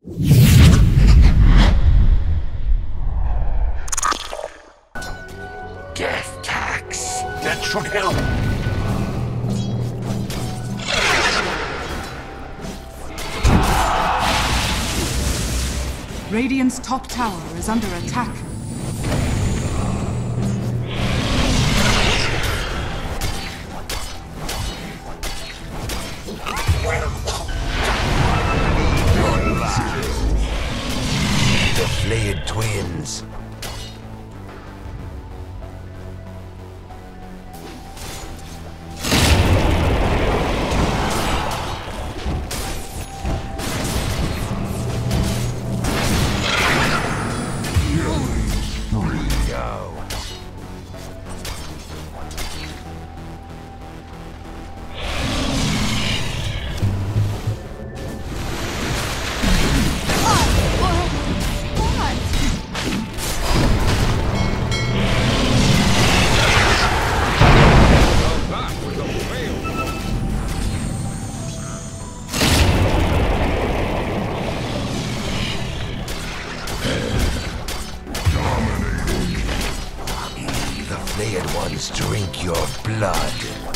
Death tax. That should help. Radiant's top tower is under attack. The Flayed Twins. Flayed ones drink your blood.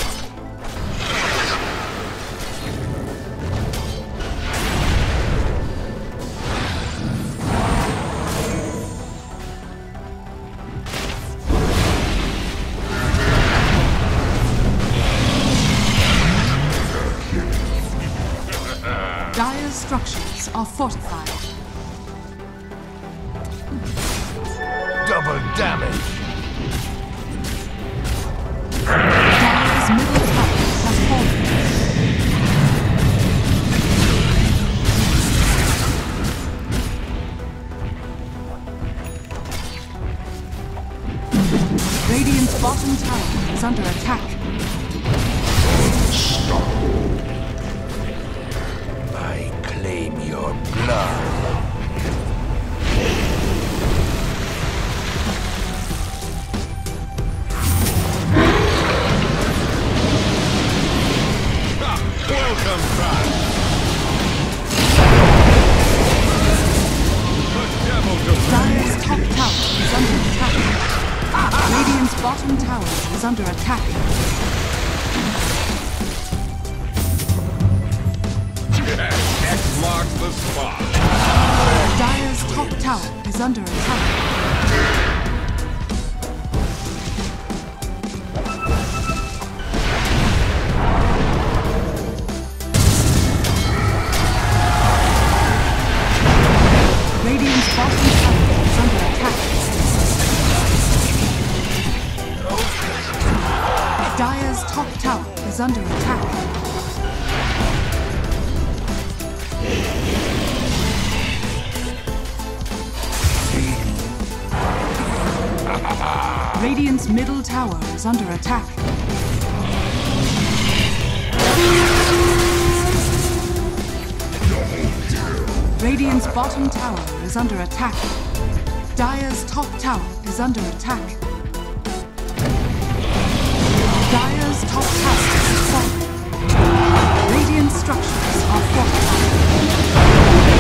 Dire's structures are fortified. Double damage. Dire's middle tower has fallen. Radiant's bottom tower is under attack. I claim your blood. Welcome back! The devil Dire's top tower is under attack. Radiant's bottom tower is under attack. X marks the spot. Dire's top tower is under attack. Radiant's bottom tower is under attack. Dire's top tower is under attack. Radiant's middle tower is under attack. Radiant's bottom tower is under attack. Dire's top tower is under attack. Dire's top tower is fallen. Radiant structures are fortified.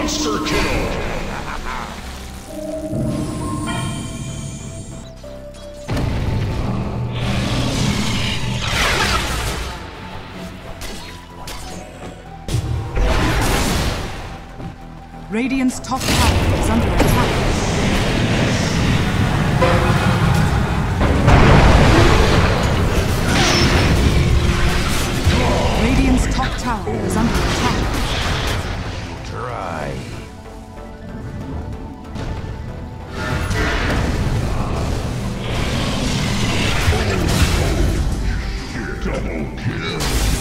Monster kill! Radiant's top tower is under attack. Radiant's top tower is under attack. Try. Double kill.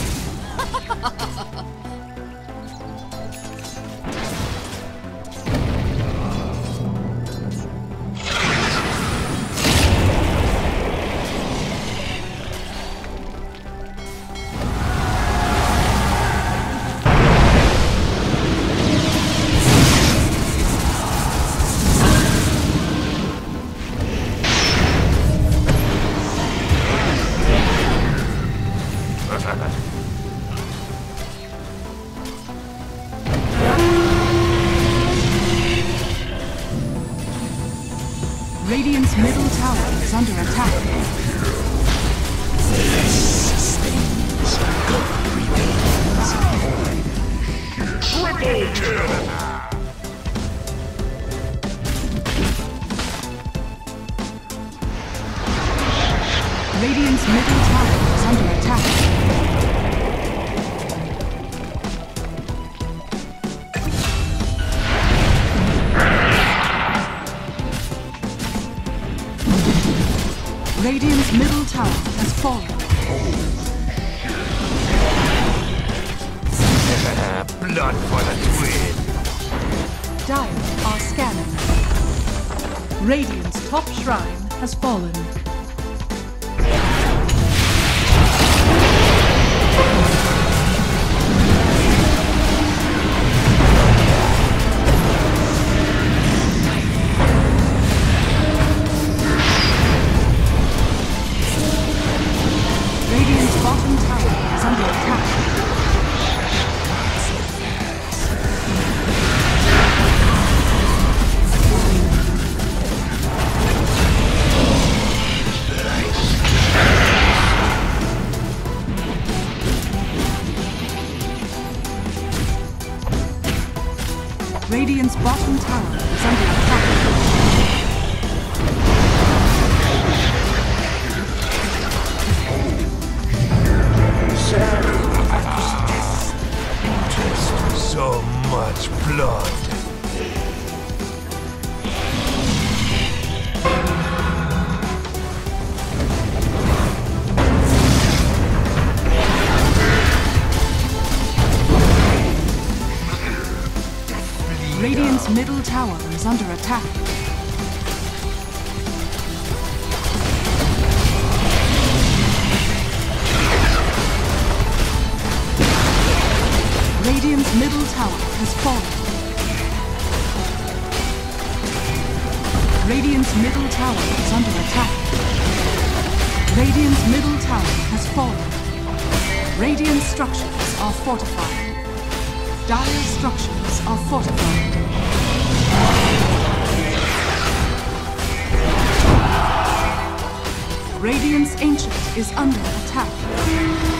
Radiant's middle tower is under attack. Triple kill! Radiant's middle tower is under attack. Radiant's middle tower has fallen. Blood for the twin! Dire are scanning. Radiant's top shrine has fallen. Radiant's bottom tower is under attack. Radiant's bottom tower is under attack. So much blood. Radiant's middle tower is under attack. Radiant's middle tower has fallen. Radiant's middle tower is under attack. Radiant's middle tower has fallen. Radiant structures are fortified. Dire structures are fortified. Radiant's Ancient is under attack.